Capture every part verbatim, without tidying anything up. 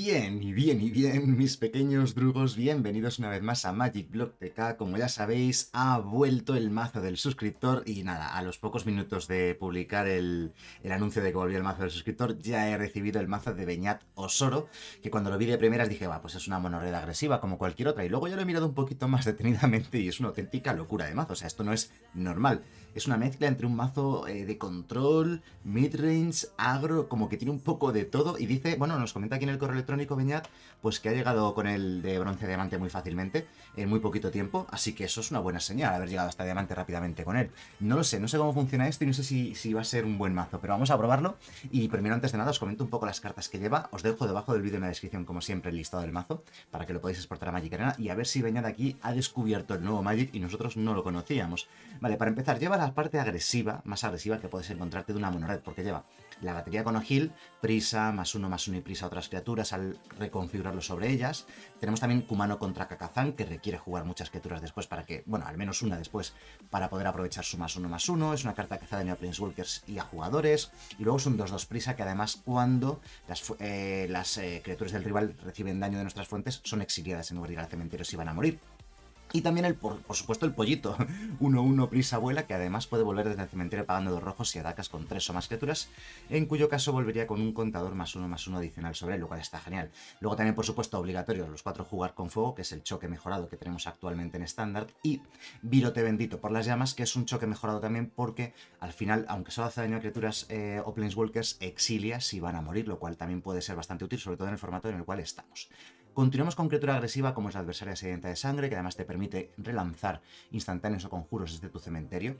Bien, y bien, y bien, mis pequeños drugos, bienvenidos una vez más a Magic Block T K. Como ya sabéis, ha vuelto el mazo del suscriptor y nada, a los pocos minutos de publicar el, el anuncio de que volvía el mazo del suscriptor, ya he recibido el mazo de Beñat Osoro, que cuando lo vi de primeras dije, va, pues es una monorred agresiva como cualquier otra, y luego yo lo he mirado un poquito más detenidamente y es una auténtica locura de mazo, o sea, esto no es normal. Es una mezcla entre un mazo eh, de control, midrange, agro, como que tiene un poco de todo. Y dice, bueno, nos comenta aquí en el correo electrónico Beñat, pues que ha llegado con el de bronce a diamante muy fácilmente, en muy poquito tiempo. Así que eso es una buena señal, haber llegado hasta diamante rápidamente con él. No lo sé, no sé cómo funciona esto y no sé si, si va a ser un buen mazo, pero vamos a probarlo. Y primero, antes de nada, os comento un poco las cartas que lleva. Os dejo debajo del vídeo en la descripción, como siempre, el listado del mazo, para que lo podáis exportar a Magic Arena y a ver si Beñat aquí ha descubierto el nuevo Magic y nosotros no lo conocíamos. Vale, para empezar, lleva la parte agresiva, más agresiva que puedes encontrarte de una monored, porque lleva la batería con Ogil, prisa, más uno, más uno y prisa a otras criaturas al reconfigurarlo sobre ellas. Tenemos también Kumano contra Kakazan, que requiere jugar muchas criaturas después para que, bueno, al menos una después, para poder aprovechar su más uno, más uno. Es una carta que hace daño a Planeswalkers y a jugadores. Y luego es un dos dos prisa, que además cuando las, eh, las eh, criaturas del rival reciben daño de nuestras fuentes, son exiliadas en lugar de ir al cementerio si van a morir. Y también, el, por, por supuesto, el pollito, uno uno prisa vuela, que además puede volver desde el cementerio pagando dos rojos si atacas con tres o más criaturas, en cuyo caso volvería con un contador más uno más uno adicional sobre él, lo cual está genial. Luego también, por supuesto, obligatorio los cuatro jugar con fuego, que es el choque mejorado que tenemos actualmente en estándar, y Virote bendito por las llamas, que es un choque mejorado también porque al final, aunque solo hace daño a criaturas eh, o planeswalkers, exilia si van a morir, lo cual también puede ser bastante útil, sobre todo en el formato en el cual estamos. Continuamos con criatura agresiva como es la adversaria sedienta de sangre, que además te permite relanzar instantáneos o conjuros desde tu cementerio.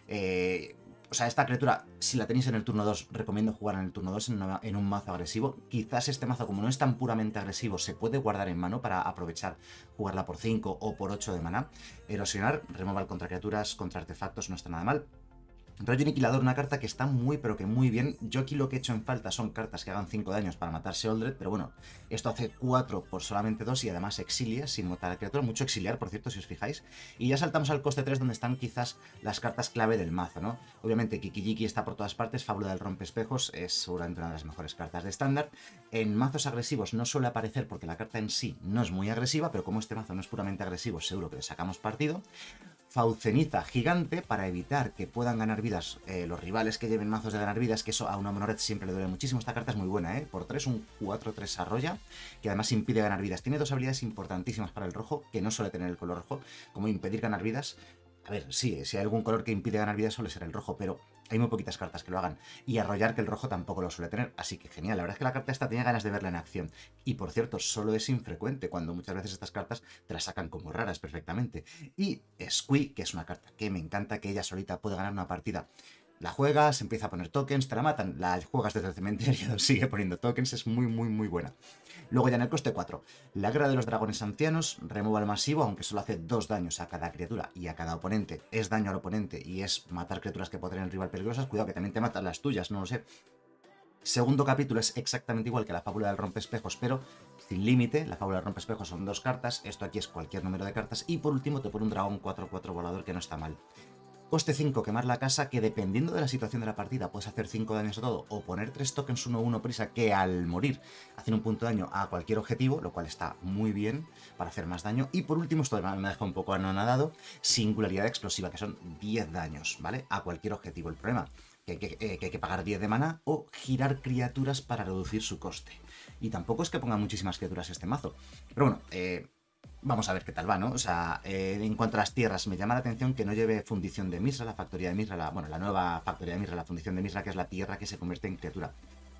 Eh, o sea, esta criatura, si la tenéis en el turno dos, recomiendo jugar en el turno dos en, una, en un mazo agresivo. Quizás este mazo, como no es tan puramente agresivo, se puede guardar en mano para aprovechar jugarla por cinco o por ocho de maná. Erosionar, removal contra criaturas, contra artefactos, no está nada mal. Rollo Aniquilador, una carta que está muy pero que muy bien. Yo aquí lo que he hecho en falta son cartas que hagan cinco daños para matarse Oldred, pero bueno, esto hace cuatro por solamente dos y además exilia sin matar a la criatura. Mucho exiliar, por cierto, si os fijáis. Y ya saltamos al coste tres, donde están quizás las cartas clave del mazo, ¿no? Obviamente Kiki-Jiki está por todas partes, Fábula del Rompespejos es seguramente una de las mejores cartas de estándar. En mazos agresivos no suele aparecer porque la carta en sí no es muy agresiva, pero como este mazo no es puramente agresivo, seguro que le sacamos partido. Fauceniza gigante para evitar que puedan ganar vidas eh, los rivales que lleven mazos de ganar vidas, que eso a una monored siempre le duele muchísimo. Esta carta es muy buena, ¿eh? Por tres, un cuatro tres arrolla, que además impide ganar vidas. Tiene dos habilidades importantísimas para el rojo, que no suele tener el color rojo, como impedir ganar vidas. A ver, sí, si hay algún color que impide ganar vidas suele ser el rojo, pero hay muy poquitas cartas que lo hagan. Y arrollar, que el rojo tampoco lo suele tener, así que genial. La verdad es que la carta esta tenía ganas de verla en acción. Y por cierto, solo es infrecuente, cuando muchas veces estas cartas te las sacan como raras perfectamente. Y Squee, que es una carta que me encanta, que ella solita puede ganar una partida. La juegas, empieza a poner tokens, te la matan, la juegas desde el cementerio, sigue poniendo tokens, es muy, muy, muy buena. Luego ya en el coste cuatro, la guerra de los dragones ancianos, removal masivo, aunque solo hace dos daños a cada criatura y a cada oponente, es daño al oponente y es matar criaturas que pueden tener el rival peligrosas, cuidado que también te matan las tuyas, no lo sé. Segundo capítulo es exactamente igual que la fábula del rompespejos, pero sin límite. La fábula del rompespejos son dos cartas, esto aquí es cualquier número de cartas, y por último te pone un dragón cuatro cuatro volador, que no está mal. Coste cinco, quemar la casa, que dependiendo de la situación de la partida puedes hacer cinco daños a todo, o poner tres tokens uno uno prisa que al morir hacen un punto de daño a cualquier objetivo, lo cual está muy bien para hacer más daño. Y por último, esto me deja un poco anonadado, singularidad explosiva, que son diez daños, ¿vale? A cualquier objetivo. El problema, que hay que, eh, que, hay que pagar diez de mana o girar criaturas para reducir su coste. Y tampoco es que ponga muchísimas criaturas este mazo. Pero bueno, eh... vamos a ver qué tal va, ¿no? O sea, eh, en cuanto a las tierras, me llama la atención que no lleve fundición de Misra, la factoría de Misra, la, bueno, la nueva factoría de Misra, la fundición de Misra, que es la tierra que se convierte en criatura.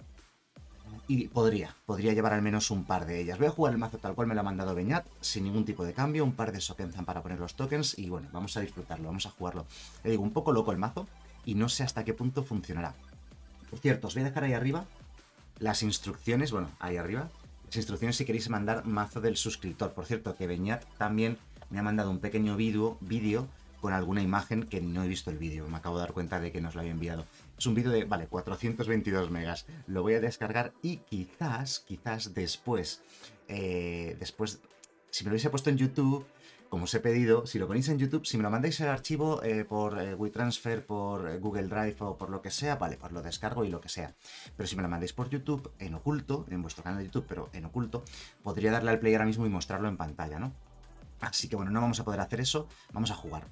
Y podría, podría llevar al menos un par de ellas. Voy a jugar el mazo tal cual me lo ha mandado Beñat, sin ningún tipo de cambio, un par de Sokenzan para poner los tokens y bueno, vamos a disfrutarlo, vamos a jugarlo. Le digo, un poco loco el mazo y no sé hasta qué punto funcionará. Por cierto, os voy a dejar ahí arriba las instrucciones, bueno, ahí arriba, las instrucciones si queréis mandar mazo del suscriptor. Por cierto, que Beñat también me ha mandado un pequeño vídeo vídeo con alguna imagen que no he visto el vídeo. Me acabo de dar cuenta de que nos lo había enviado. Es un vídeo de, vale, cuatrocientos veintidós megas. Lo voy a descargar y quizás, quizás después, eh, después, si me lo hubiese puesto en YouTube, como os he pedido, si lo ponéis en YouTube, si me lo mandáis el archivo eh, por eh, WeTransfer, por eh, Google Drive o por lo que sea, vale, pues lo descargo y lo que sea. Pero si me lo mandáis por YouTube, en oculto, en vuestro canal de YouTube, pero en oculto, podría darle al play ahora mismo y mostrarlo en pantalla, ¿no? Así que bueno, no vamos a poder hacer eso, vamos a jugar.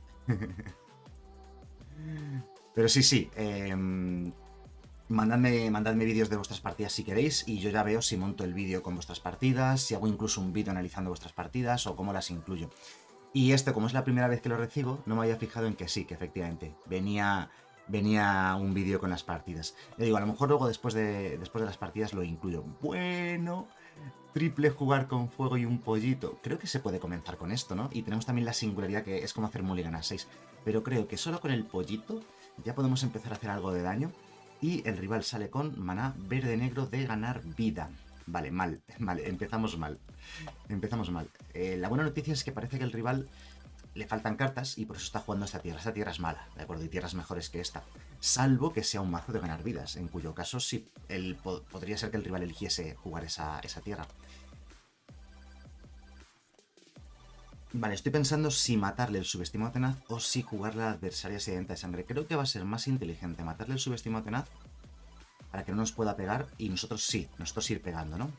Pero sí, sí, eh, mandadme, mandadme vídeos de vuestras partidas si queréis y yo ya veo si monto el vídeo con vuestras partidas, si hago incluso un vídeo analizando vuestras partidas o cómo las incluyo. Y esto, como es la primera vez que lo recibo, no me había fijado en que sí, que efectivamente venía, venía un vídeo con las partidas. Le digo, a lo mejor luego después de, después de las partidas lo incluyo. Bueno, triple jugar con fuego y un pollito. Creo que se puede comenzar con esto, ¿no? Y tenemos también la singularidad que es como hacer mulligan a seis. Pero creo que solo con el pollito ya podemos empezar a hacer algo de daño. Y el rival sale con maná verde-negro de ganar vida. Vale, mal, vale, empezamos mal. Empezamos mal. Eh, la buena noticia es que parece que el rival le faltan cartas y por eso está jugando esta tierra. Esta tierra es mala, ¿de acuerdo? Y tierras mejores que esta. Salvo que sea un mazo de ganar vidas, en cuyo caso sí, el, po podría ser que el rival eligiese jugar esa, esa tierra. Vale, estoy pensando si matarle el subestimado tenaz o si jugarle a la adversaria sedienta de sangre. Creo que va a ser más inteligente matarle el subestimado tenaz para que no nos pueda pegar y nosotros sí, nosotros ir pegando, ¿no?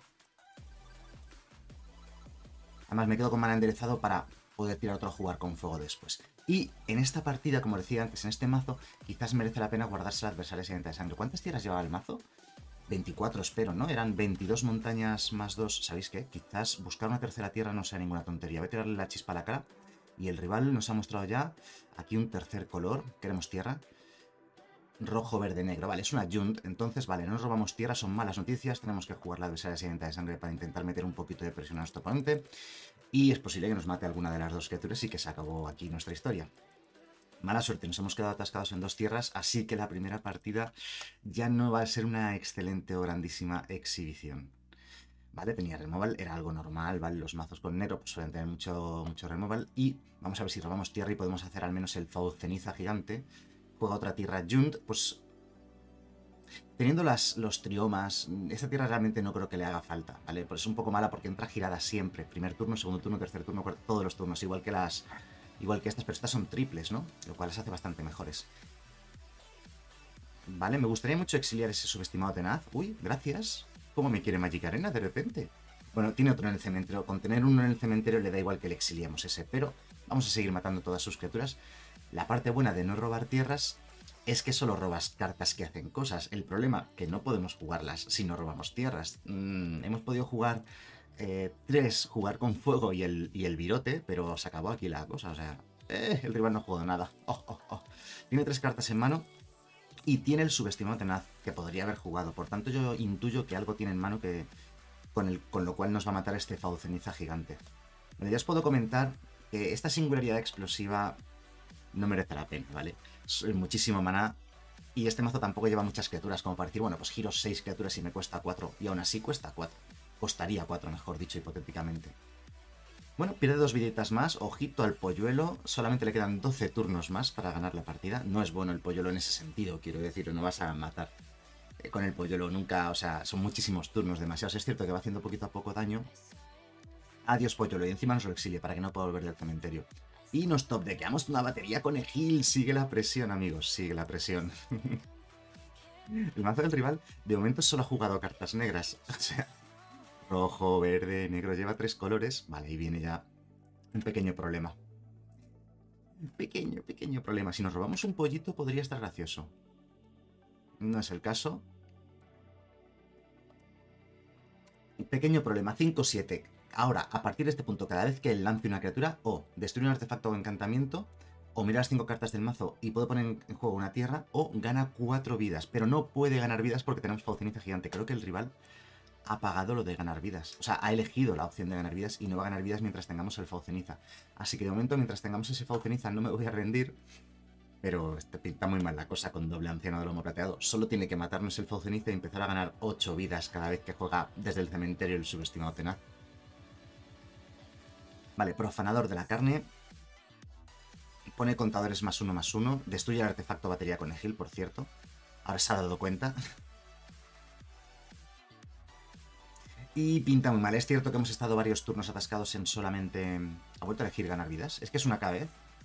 Además me quedo con mana enderezado para poder tirar otro a jugar con fuego después. Y en esta partida, como decía antes, en este mazo, quizás merece la pena guardarse la adversaria sedienta de sangre. ¿Cuántas tierras llevaba el mazo? veinticuatro espero, ¿no? Eran veintidós montañas más dos. ¿Sabéis qué? Quizás buscar una tercera tierra no sea ninguna tontería. Voy a tirarle la chispa a la cara. Y el rival nos ha mostrado ya aquí un tercer color. Queremos tierra. Rojo, verde, negro. Vale, es una Junt. Entonces, vale, no nos robamos tierra, son malas noticias. Tenemos que jugar la adversaria sedienta de sangre para intentar meter un poquito de presión a nuestro oponente. Y es posible que nos mate alguna de las dos criaturas y que se acabó aquí nuestra historia. Mala suerte, nos hemos quedado atascados en dos tierras, así que la primera partida ya no va a ser una excelente o grandísima exhibición. Vale, tenía removal, era algo normal, ¿vale? Los mazos con negro pues, suelen tener mucho, mucho removal. Y vamos a ver si robamos tierra y podemos hacer al menos el Faud Ceniza gigante. Juega otra tierra Junt, pues... Teniendo las, los triomas, esta tierra realmente no creo que le haga falta, ¿vale? Pues es un poco mala porque entra girada siempre. Primer turno, segundo turno, tercer turno, cuarto, todos los turnos, igual que las... Igual que estas, pero estas son triples, ¿no? Lo cual las hace bastante mejores. Vale, me gustaría mucho exiliar ese subestimado tenaz. Uy, gracias. ¿Cómo me quiere Magic Arena de repente? Bueno, tiene otro en el cementerio. Con tener uno en el cementerio le da igual que le exiliemos ese, pero vamos a seguir matando todas sus criaturas. La parte buena de no robar tierras es que solo robas cartas que hacen cosas. El problema, que no podemos jugarlas si no robamos tierras. Mm, hemos podido jugar... Eh, tres, jugar con fuego y el, y el virote, pero se acabó aquí la cosa, o sea, eh, el rival no ha jugado nada. Oh, oh, oh. Tiene tres cartas en mano y tiene el subestimado tenaz, que podría haber jugado, por tanto yo intuyo que algo tiene en mano que con, el, con lo cual nos va a matar este Faud Ceniza gigante. Bueno, ya os puedo comentar que esta singularidad explosiva no merece la pena, ¿vale? Es muchísimo maná. Y este mazo tampoco lleva muchas criaturas, como para decir, bueno, pues giro seis criaturas y me cuesta cuatro, y aún así cuesta cuatro. Costaría cuatro, mejor dicho, hipotéticamente. Bueno, pierde dos viditas más. Ojito al polluelo. Solamente le quedan doce turnos más para ganar la partida. No es bueno el polluelo en ese sentido, quiero decir, no vas a matar eh, con el polluelo nunca. O sea, son muchísimos turnos, demasiados. Es cierto que va haciendo poquito a poco daño. Adiós polluelo. Y encima nos lo exilie para que no pueda volver del cementerio. Y nos top deckeamos una batería con Egil. Sigue la presión, amigos. Sigue la presión. El mazo del rival de momento solo ha jugado cartas negras. O sea... Rojo, verde, negro, lleva tres colores. Vale, ahí viene ya un pequeño problema. Un pequeño, pequeño problema. Si nos robamos un pollito podría estar gracioso. No es el caso. Pequeño problema, cinco siete. Ahora, a partir de este punto, cada vez que él lance una criatura, o destruye un artefacto o encantamiento, o mira las cinco cartas del mazo y puede poner en juego una tierra, o gana cuatro vidas. Pero no puede ganar vidas porque tenemos Faud Ceniza gigante. Creo que el rival... ha pagado lo de ganar vidas. O sea, ha elegido la opción de ganar vidas y no va a ganar vidas mientras tengamos el Faud Ceniza. Así que de momento, mientras tengamos ese Faud Ceniza, no me voy a rendir. Pero este pinta muy mal la cosa con doble anciano de lomo plateado. Solo tiene que matarnos el Faud Ceniza y empezar a ganar ocho vidas cada vez que juega desde el cementerio el subestimado tenaz. Vale, profanador de la carne. Pone contadores más uno más uno. Destruye el artefacto batería con Egil, por cierto. Ahora se ha dado cuenta. Y pinta muy mal. Es cierto que hemos estado varios turnos atascados en solamente... ¿Ha vuelto a elegir ganar vidas? Es que es una K, ¿eh?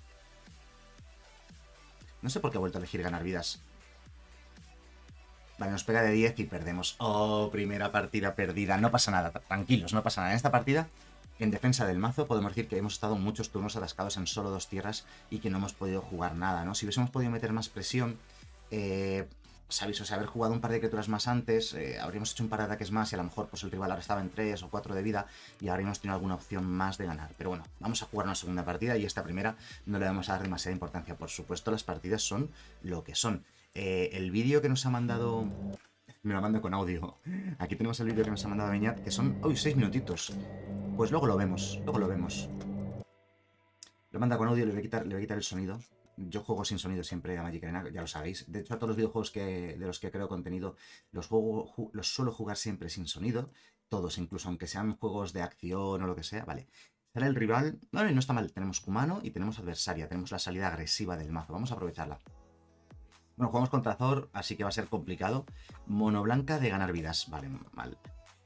No sé por qué ha vuelto a elegir ganar vidas. Vale, nos pega de diez y perdemos. Oh, primera partida perdida. No pasa nada, tranquilos, no pasa nada. En esta partida, en defensa del mazo, podemos decir que hemos estado muchos turnos atascados en solo dos tierras y que no hemos podido jugar nada, ¿no? Si hubiésemos podido meter más presión, eh, sabéis, o sea, haber jugado un par de criaturas más antes, eh, habríamos hecho un par de ataques más y a lo mejor pues el rival ahora estaba en tres o cuatro de vida y habríamos tenido alguna opción más de ganar. Pero bueno, vamos a jugar una segunda partida y esta primera no le vamos a dar demasiada importancia. Por supuesto, las partidas son lo que son. Eh, el vídeo que nos ha mandado... Me lo mando con audio. Aquí tenemos el vídeo que nos ha mandado Beñat, que son... ¡Uy! seis minutitos. Pues luego lo vemos, luego lo vemos. Lo manda con audio, le voy a quitar, le voy a quitar el sonido. Yo juego sin sonido siempre a Magic Arena, ya lo sabéis. De hecho, a todos los videojuegos que, de los que creo contenido, los, juego, ju, los suelo jugar siempre sin sonido. Todos, incluso aunque sean juegos de acción o lo que sea. Vale. Sale el rival... No, no está mal. Tenemos Kumano y tenemos Adversaria. Tenemos la salida agresiva del mazo. Vamos a aprovecharla. Bueno, jugamos contra Thor, así que va a ser complicado. Mono blanca de ganar vidas. Vale, mal.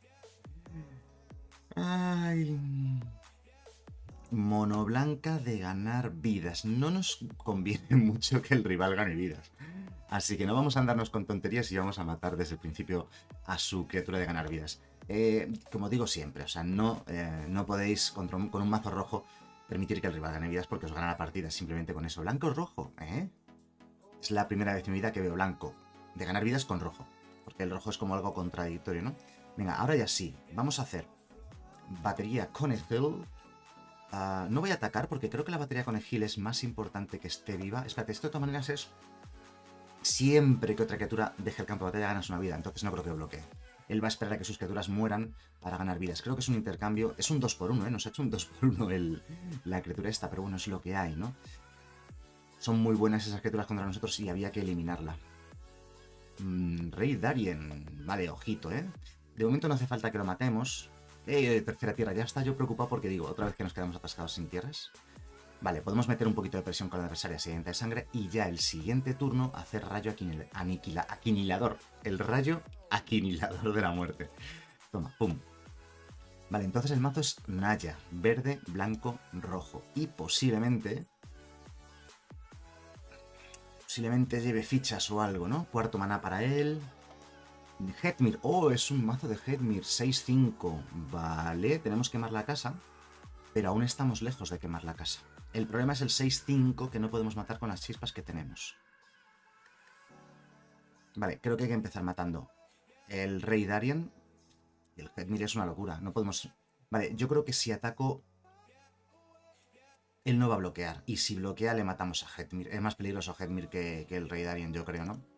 Ay... Mono blanca de ganar vidas. No nos conviene mucho que el rival gane vidas. Así que no vamos a andarnos con tonterías y vamos a matar desde el principio a su criatura de ganar vidas. Eh, como digo siempre, o sea, no, eh, no podéis contra un, con un mazo rojo permitir que el rival gane vidas porque os gana la partida simplemente con eso. Blanco o rojo, ¿eh? Es la primera vez en mi vida que veo blanco de ganar vidas con rojo. Porque el rojo es como algo contradictorio, ¿no? Venga, ahora ya sí. Vamos a hacer batería Conejil. Uh, no voy a atacar porque creo que la batería Conejil es más importante que esté viva. Espérate, esto de todas maneras es... Siempre que otra criatura deje el campo de batalla ganas una vida. Entonces no creo que bloquee. Él va a esperar a que sus criaturas mueran para ganar vidas. Creo que es un intercambio... Es un dos por uno, ¿eh? Nos ha hecho un dos por uno el... la criatura esta. Pero bueno, es lo que hay, ¿no? Son muy buenas esas criaturas contra nosotros y había que eliminarla. Mm, Rey Darien. Vale, ojito, ¿eh? De momento no hace falta que lo matemos. Eh, tercera tierra. Ya está yo preocupado porque digo, otra vez que nos quedamos atascados sin tierras. Vale, podemos meter un poquito de presión con la adversaria siguiente de sangre y ya el siguiente turno hacer rayo aquinil aniquila aquinilador. El rayo aquinilador de la muerte. Toma, pum. Vale, entonces el mazo es Naya. Verde, blanco, rojo. Y posiblemente... Posiblemente lleve fichas o algo, ¿no? Cuarto maná para él. Headmir. Oh, es un mazo de Headmir. seis cinco. Vale, tenemos que quemar la casa. Pero aún estamos lejos de quemar la casa. El problema es el seis cinco que no podemos matar con las chispas que tenemos. Vale, creo que hay que empezar matando el Rey Darien. El Headmir es una locura. No podemos... Vale, yo creo que si ataco... Él no va a bloquear. Y si bloquea, le matamos a Headmir. Es más peligroso Headmir que, que el Rey Darien, yo creo, ¿no?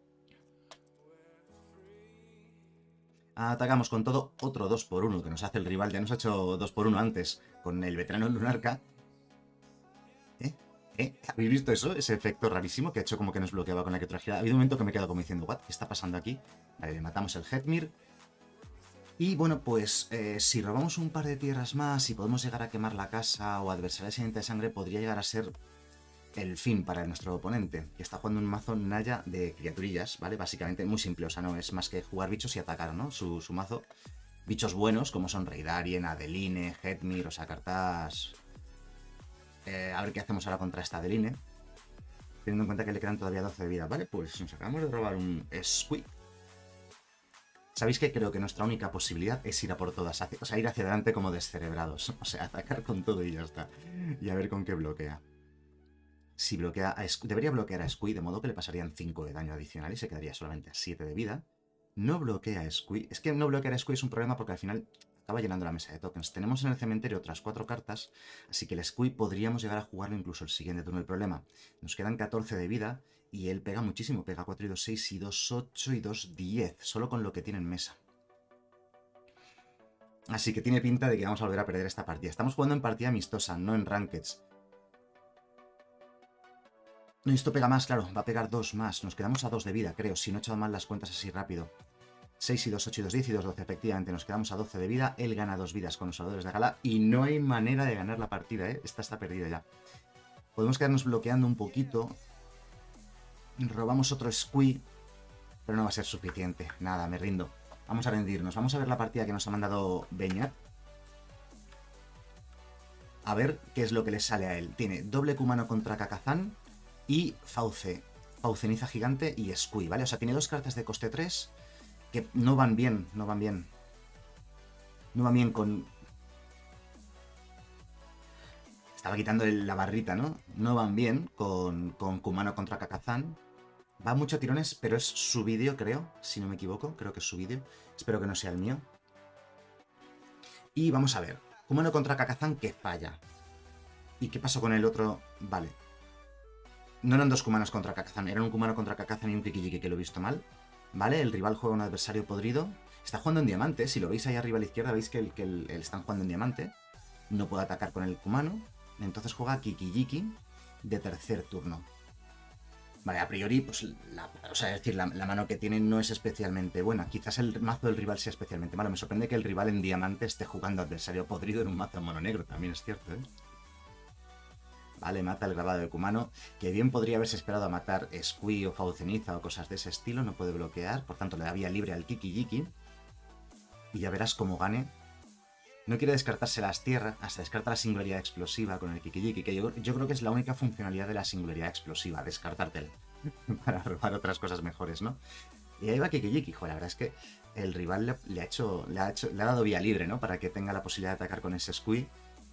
Atacamos con todo. Otro dos por uno que nos hace el rival. Ya nos ha hecho dos por uno antes con el veterano Lunarca. ¿Eh? ¿Eh? ¿Habéis visto eso? Ese efecto rarísimo que ha hecho como que nos bloqueaba con la criatura girada. Ha habido un momento que me he quedado como diciendo, ¿what? ¿Qué está pasando aquí? Vale, le matamos el Headmir. Y bueno, pues eh, si robamos un par de tierras más y podemos llegar a quemar la casa o adversaria siguiente de sangre, podría llegar a ser el fin para nuestro oponente, que está jugando un mazo Naya de criaturillas, ¿vale? Básicamente muy simple, o sea, no es más que jugar bichos y atacar, ¿no? Su, su mazo. Bichos buenos, como son Rey Darien, Adeline, Headmir, o sea, cartas... Eh, a ver qué hacemos ahora contra esta Adeline. Teniendo en cuenta que le quedan todavía doce de vida, ¿vale? Pues nos acabamos de robar un Squeak. ¿Sabéis que creo que nuestra única posibilidad es ir a por todas? O sea, ir hacia adelante como descerebrados. O sea, atacar con todo y ya está. Y a ver con qué bloquea. Si bloquea a Squee, debería bloquear a Squee, de modo que le pasarían cinco de daño adicional y se quedaría solamente a siete de vida. No bloquea a Squee. Es que no bloquear a Squee es un problema porque al final acaba llenando la mesa de tokens. Tenemos en el cementerio otras cuatro cartas, así que el Squee podríamos llegar a jugarlo incluso el siguiente turno. El problema, nos quedan catorce de vida y él pega muchísimo. Pega cuatro y dos, seis y dos, ocho y dos, diez. Solo con lo que tiene en mesa. Así que tiene pinta de que vamos a volver a perder esta partida. Estamos jugando en partida amistosa, no en Rankeds. No, esto pega más, claro. Va a pegar dos más. Nos quedamos a dos de vida, creo. Si no he echado mal las cuentas así rápido. seis y dos, ocho y dos, diez y dos, doce. Efectivamente, nos quedamos a doce de vida. Él gana dos vidas con los salvadores de gala. Y no hay manera de ganar la partida, ¿eh? Esta está perdida ya. Podemos quedarnos bloqueando un poquito. Robamos otro Squee. Pero no va a ser suficiente. Nada, me rindo. Vamos a rendirnos. Vamos a ver la partida que nos ha mandado Beñat. A ver qué es lo que le sale a él. Tiene doble Kumano contra Kakazan y Fauce. Fauceniza gigante y Squee, ¿vale? O sea, tiene dos cartas de coste tres que no van bien, no van bien. No van bien con... Estaba quitando la barrita, ¿no? No van bien con, con Kumano contra Kakazan. Va mucho tirones, pero es su vídeo, creo, si no me equivoco. Creo que es su vídeo. Espero que no sea el mío. Y vamos a ver. Kumano contra Kakazan que falla. ¿Y qué pasó con el otro? Vale. No eran dos Kumanos contra Kakazan, eran un Kumano contra Kakazan y un Kiki-Jiki, que lo he visto mal. ¿Vale? El rival juega un adversario podrido. Está jugando en diamante. Si lo veis ahí arriba a la izquierda, veis que el, que el, el están jugando en diamante. No puede atacar con el Kumano. Entonces juega Kiki-Jiki de tercer turno. Vale, a priori, pues, la, o sea, es decir, la, la mano que tiene no es especialmente buena. Quizás el mazo del rival sea especialmente malo. Me sorprende que el rival en diamante esté jugando adversario podrido en un mazo mono negro. También es cierto, ¿eh? Vale, mata el grabado de Kumano, que bien podría haberse esperado a matar Squee o Fauceniza o cosas de ese estilo, no puede bloquear, por tanto le da vía libre al Kiki-Jiki. Y ya verás cómo gane. No quiere descartarse las tierras, hasta descarta la singularidad explosiva con el Kiki-Jiki, que yo, yo creo que es la única funcionalidad de la singularidad explosiva, descartártela. Para robar otras cosas mejores, ¿no? Y ahí va Kiki-Jiki, joder, la verdad es que el rival le, le, ha hecho, le, ha hecho, le ha dado vía libre, ¿no? Para que tenga la posibilidad de atacar con ese Squee.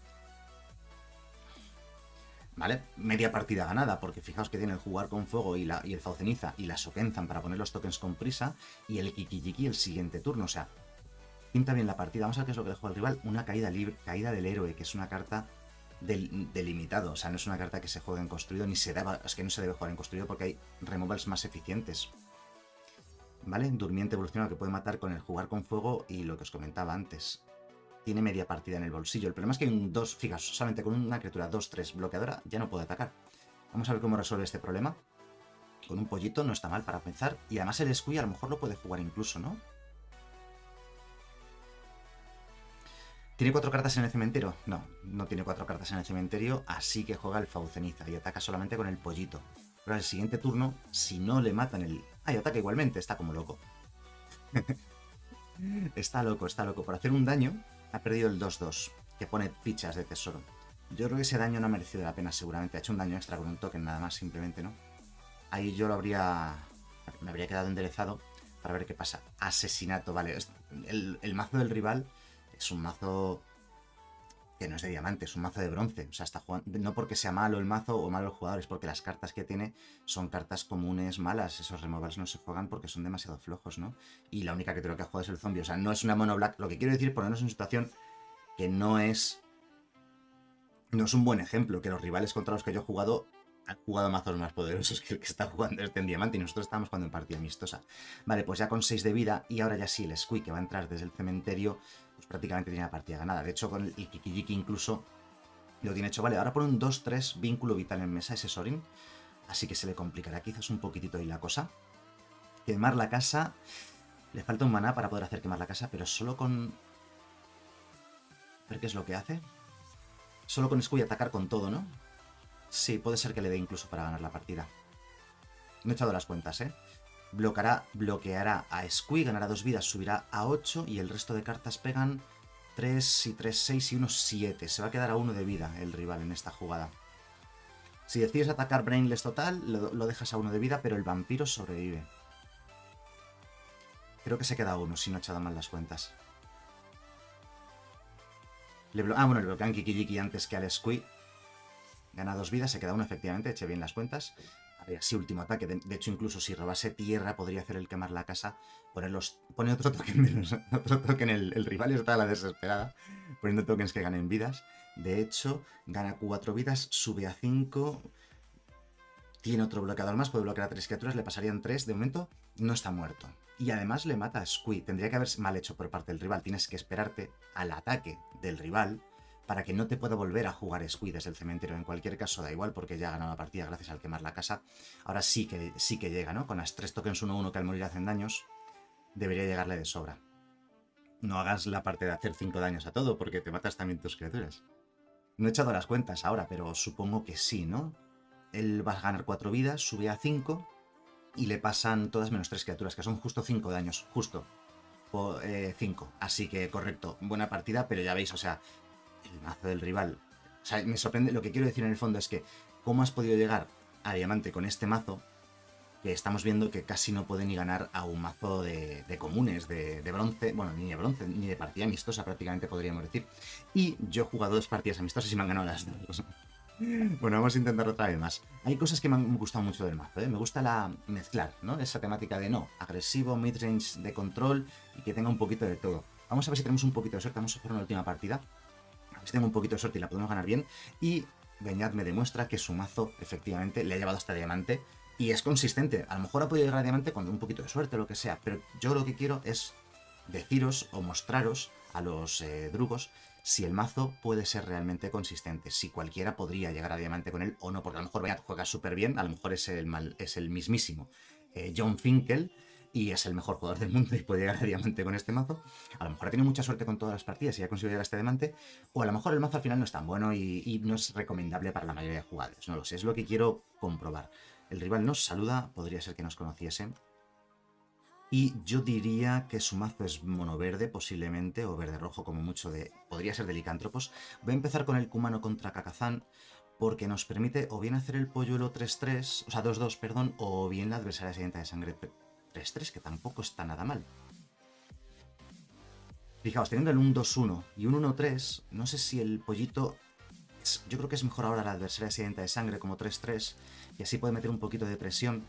¿Vale? Media partida ganada, porque fijaos que tiene el jugar con fuego y, la, y el Fauceniza y la Sokenzan para poner los tokens con prisa, y el Kiki-Jiki el siguiente turno, o sea, pinta bien la partida. Vamos a ver qué es lo que le juega el rival. Una caída libre, caída del héroe, que es una carta del, delimitado, o sea, no es una carta que se juegue en construido, ni se debe, es que no se debe jugar en construido porque hay removals más eficientes. ¿Vale? Durmiente evolucionado que puede matar con el jugar con fuego y lo que os comentaba antes. Tiene media partida en el bolsillo. El problema es que hay un dos, fijaos, solamente con una criatura dos tres bloqueadora ya no puede atacar. Vamos a ver cómo resuelve este problema. Con un pollito no está mal para pensar. Y además el Squee a lo mejor lo puede jugar incluso, ¿no? ¿Tiene cuatro cartas en el cementerio? No, no tiene cuatro cartas en el cementerio, así que juega el Fauceniza y ataca solamente con el pollito. Pero al siguiente turno, si no le matan el... Ah, y ataca igualmente, está como loco. Está loco, está loco. Por hacer un daño, ha perdido el dos dos, que pone fichas de tesoro. Yo creo que ese daño no ha merecido la pena, seguramente. Ha hecho un daño extra con un token, nada más, simplemente, ¿no? Ahí yo lo habría... Me habría quedado enderezado para ver qué pasa. Asesinato, vale. El, el mazo del rival es un mazo que no es de diamante, es un mazo de bronce. O sea, está jugando... No porque sea malo el mazo o malo el jugador, es porque las cartas que tiene son cartas comunes malas. Esos removals no se juegan porque son demasiado flojos, ¿no? Y la única que creo que ha jugado es el zombie. O sea, no es una mono black. Lo que quiero decir, ponernos en una situación que no es... No es un buen ejemplo, que los rivales contra los que yo he jugado han jugado mazos más poderosos que el que está jugando este en diamante y nosotros estábamos jugando en partida amistosa. Vale, pues ya con seis de vida y ahora ya sí el Squee que va a entrar desde el cementerio, pues prácticamente tiene la partida ganada. De hecho, con el Kiki-Jiki incluso lo tiene hecho. Vale, ahora pone un dos tres vínculo vital en mesa ese Sorin, así que se le complicará quizás un poquitito ahí la cosa. Quemar la casa, le falta un maná para poder hacer quemar la casa, pero solo con... A ver qué es lo que hace. Solo con Squee atacar con todo, ¿no? Sí, puede ser que le dé incluso para ganar la partida. No he echado las cuentas, ¿eh? Bloqueará, bloqueará a Squee, ganará dos vidas, subirá a ocho y el resto de cartas pegan tres y tres, seis y uno, siete. Se va a quedar a uno de vida el rival en esta jugada. Si decides atacar Brainless total, lo, lo dejas a uno de vida, pero el vampiro sobrevive. Creo que se queda a uno, si no he echado mal las cuentas. Le ah, bueno, le bloquean Kiki-Jiki antes que al Squee. Gana dos vidas, se queda uno, efectivamente, eché bien las cuentas. A ver, así último ataque. De, de hecho, incluso si robase tierra, podría hacer el quemar la casa. Poner los, pone otro token menos. Otro token, el, el rival está a la desesperada. Poniendo tokens que ganen vidas. De hecho, gana cuatro vidas, sube a cinco. Tiene otro bloqueador más, puede bloquear a tres criaturas, le pasarían tres. De momento, no está muerto. Y además le mata a Squee. Tendría que haberse mal hecho por parte del rival. Tienes que esperarte al ataque del rival para que no te pueda volver a jugar Squee desde el cementerio. En cualquier caso, da igual porque ya ha ganado la partida gracias al quemar la casa. Ahora sí que, sí que llega, ¿no? Con las tres tokens uno uno que al morir hacen daños, debería llegarle de sobra. No hagas la parte de hacer cinco daños a todo porque te matas también tus criaturas. No he echado las cuentas ahora, pero supongo que sí, ¿no? Él va a ganar cuatro vidas, sube a cinco y le pasan todas menos tres criaturas, que son justo cinco daños, justo. cinco. Así que correcto, buena partida, pero ya veis, o sea, el mazo del rival. O sea, me sorprende, lo que quiero decir en el fondo es que cómo has podido llegar a diamante con este mazo, que estamos viendo que casi no puede ni ganar a un mazo de, de comunes, de, de bronce, bueno, ni de bronce, ni de partida amistosa prácticamente podríamos decir. Y yo he jugado dos partidas amistosas y me han ganado las dos. Bueno, vamos a intentar otra vez más. Hay cosas que me han gustado mucho del mazo, ¿eh? Me gusta la mezclar, ¿no? Esa temática de no, agresivo, midrange de control y que tenga un poquito de todo. Vamos a ver si tenemos un poquito de suerte, vamos a hacer una última partida. A ver si tengo un poquito de suerte y la podemos ganar bien. Y Beñat me demuestra que su mazo efectivamente le ha llevado hasta diamante y es consistente. A lo mejor ha podido llegar a diamante con un poquito de suerte o lo que sea, pero yo lo que quiero es deciros o mostraros a los eh, drugos si el mazo puede ser realmente consistente, si cualquiera podría llegar a diamante con él o no, porque a lo mejor Beñat juega súper bien, a lo mejor es el, mal, es el mismísimo eh, John Finkel y es el mejor jugador del mundo y puede llegar a diamante con este mazo. A lo mejor ha tenido mucha suerte con todas las partidas y ha conseguido llegar a este diamante, o a lo mejor el mazo al final no es tan bueno y, y no es recomendable para la mayoría de jugadores, no lo sé, es lo que quiero comprobar. El rival nos saluda, podría ser que nos conociese. Y yo diría que su mazo es mono verde, posiblemente, o verde rojo como mucho, de podría ser de licántropos. Voy a empezar con el Kumano contra Kakazan, porque nos permite o bien hacer el polluelo tres tres, o sea, dos dos, perdón, o bien la adversaria sedienta de sangre tres tres, que tampoco está nada mal. Fijaos, teniendo el un dos uno y un uno tres, no sé si el pollito... Es, yo creo que es mejor ahora la adversaria sedienta de sangre como tres tres, y así puede meter un poquito de presión.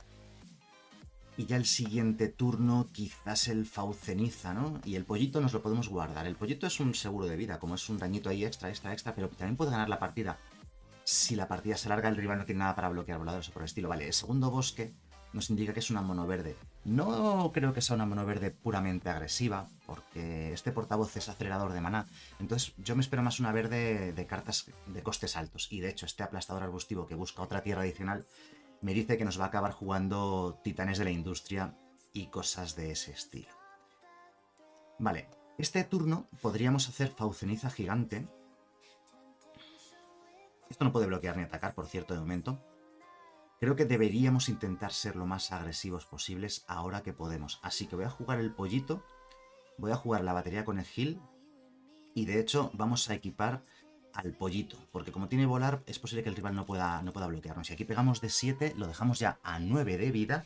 Y ya el siguiente turno quizás el Fauceniza, ¿no? Y el pollito nos lo podemos guardar. El pollito es un seguro de vida, como es un dañito ahí extra, extra, extra, pero también puede ganar la partida. Si la partida se alarga, el rival no tiene nada para bloquear voladores o por el estilo. Vale, el segundo bosque nos indica que es una mono verde. No creo que sea una mono verde puramente agresiva, porque este portavoz es acelerador de maná. Entonces yo me espero más una verde de cartas de costes altos. Y de hecho, este aplastador arbustivo que busca otra tierra adicional me dice que nos va a acabar jugando titanes de la industria y cosas de ese estilo. Vale, este turno podríamos hacer Fauceniza gigante. Esto no puede bloquear ni atacar, por cierto, de momento. Creo que deberíamos intentar ser lo más agresivos posibles ahora que podemos. Así que voy a jugar el pollito, voy a jugar la batería con el Gil y de hecho vamos a equipar al pollito, porque como tiene volar es posible que el rival no pueda, no pueda bloquearnos. Y aquí pegamos de siete, lo dejamos ya a nueve de vida.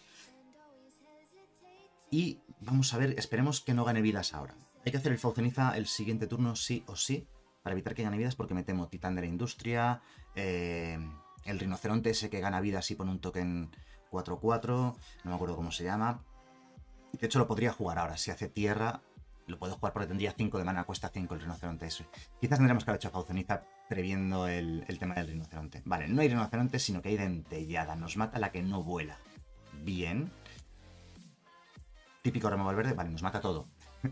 Y vamos a ver, esperemos que no gane vidas ahora. Hay que hacer el Fauceniza el siguiente turno sí o sí, para evitar que gane vidas, porque me temo titán de la industria, eh, el rinoceronte ese que gana vidas y pone un token cuatro cuatro, no me acuerdo cómo se llama. De hecho lo podría jugar ahora, si hace tierra... Lo puedo jugar porque tendría cinco de mana, cuesta cinco el rinoceronte eso. Quizás tendremos que haber hecho Fauceniza previendo el, el tema del rinoceronte. Vale, no hay rinoceronte, sino que hay dentellada. Nos mata la que no vuela. Bien. Típico removal verde. Vale, nos mata todo.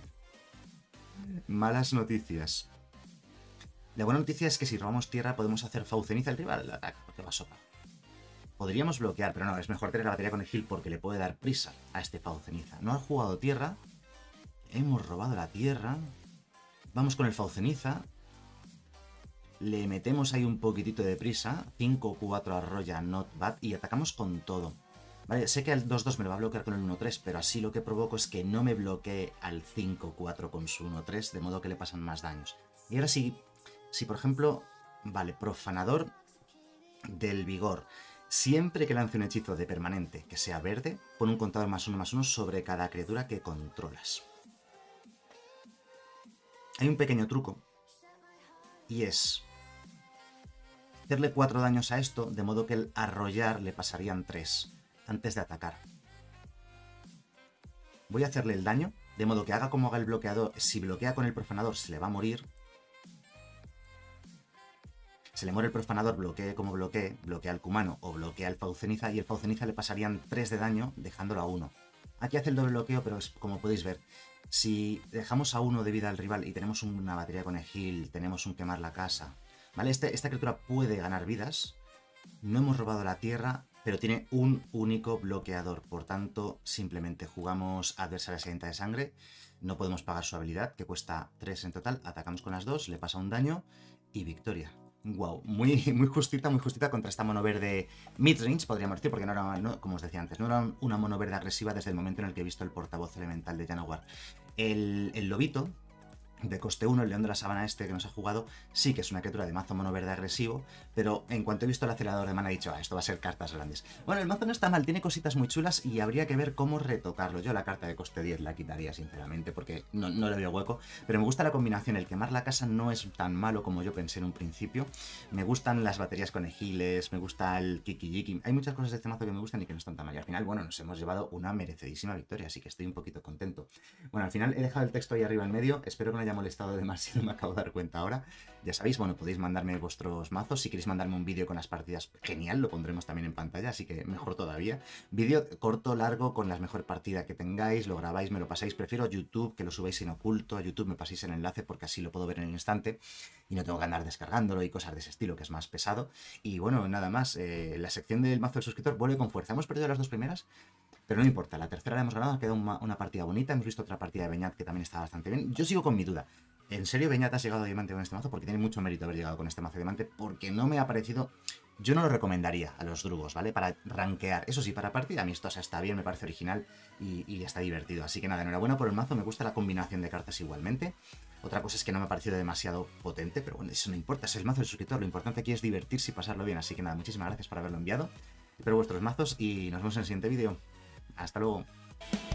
Malas noticias. La buena noticia es que si robamos tierra podemos hacer Fauceniza al rival. El ataque, porque va a sopa. Podríamos bloquear, pero no, es mejor tener la batería con el Gil porque le puede dar prisa a este Fauceniza. No ha jugado tierra. Hemos robado la tierra. Vamos con el Fauceniza. Le metemos ahí un poquitito de prisa. cinco cuatro arrolla, not bad. Y atacamos con todo. Vale, sé que el dos dos me lo va a bloquear con el uno tres, pero así lo que provoco es que no me bloquee al cinco cuatro con su uno tres, de modo que le pasan más daños. Y ahora sí, si por ejemplo... Vale, profanador del vigor. Siempre que lance un hechizo de permanente que sea verde, pone un contador más uno más uno sobre cada criatura que controlas. Hay un pequeño truco, y es hacerle cuatro daños a esto, de modo que el arrollar le pasarían tres antes de atacar. Voy a hacerle el daño, de modo que haga como haga el bloqueador. Si bloquea con el profanador se le va a morir. Se le muere el profanador, bloquee como bloquee, bloquea al Kumano o bloquea el Fauceniza, y el Fauceniza le pasarían tres de daño dejándolo a uno. Aquí hace el doble bloqueo, pero es, como podéis ver, si dejamos a uno de vida al rival y tenemos una batería con el Gil, tenemos un quemar la casa, ¿vale? Este, esta criatura puede ganar vidas. No hemos robado la tierra, pero tiene un único bloqueador. Por tanto, simplemente jugamos adversaria sedienta de sangre. No podemos pagar su habilidad, que cuesta tres en total. Atacamos con las dos, le pasa un daño y victoria. Wow, muy, muy justita, muy justita contra esta mono verde midrange, podríamos decir, porque no era, no, como os decía antes, no era una mono verde agresiva desde el momento en el que he visto el portavoz elemental de Janowar. El, el lobito de coste uno, el león de la sabana este que nos ha jugado, sí que es una criatura de mazo mono verde agresivo, pero en cuanto he visto el acelerador de mana he dicho, ah, esto va a ser cartas grandes. Bueno, el mazo no está mal, tiene cositas muy chulas y habría que ver cómo retocarlo. Yo la carta de coste diez la quitaría, sinceramente, porque no, no le veo hueco, pero me gusta la combinación, el quemar la casa no es tan malo como yo pensé en un principio. Me gustan las baterías conejiles, me gusta el kiki jiki, hay muchas cosas de este mazo que me gustan y que no están tan mal, y al final, bueno, nos hemos llevado una merecidísima victoria, así que estoy un poquito contento. Bueno, al final he dejado el texto ahí arriba en medio, espero que no haya molestado demasiado, me acabo de dar cuenta ahora. Ya sabéis, bueno, podéis mandarme vuestros mazos, si queréis mandarme un vídeo con las partidas, genial, lo pondremos también en pantalla, así que mejor todavía. Vídeo corto, largo, con la mejor partida que tengáis, lo grabáis, me lo pasáis, prefiero YouTube, que lo subáis en oculto, a YouTube me paséis el enlace porque así lo puedo ver en el instante y no tengo que andar descargándolo y cosas de ese estilo, que es más pesado. Y bueno, nada más, eh, la sección del mazo del suscriptor vuelve con fuerza. Hemos perdido las dos primeras, pero no importa, la tercera la hemos ganado, ha quedado una, una partida bonita, hemos visto otra partida de Beñat que también está bastante bien. Yo sigo con mi duda. ¿En serio Beñat has llegado a diamante con este mazo? Porque tiene mucho mérito haber llegado con este mazo de diamante, porque no me ha parecido... Yo no lo recomendaría a los drugos, ¿vale? Para rankear. Eso sí, para partida amistosa está bien, me parece original y, y está divertido. Así que nada, enhorabuena por el mazo, me gusta la combinación de cartas igualmente. Otra cosa es que no me ha parecido demasiado potente, pero bueno, eso no importa, es el mazo del suscriptor. Lo importante aquí es divertirse y pasarlo bien. Así que nada, muchísimas gracias por haberlo enviado. Espero vuestros mazos y nos vemos en el siguiente vídeo. Hasta luego.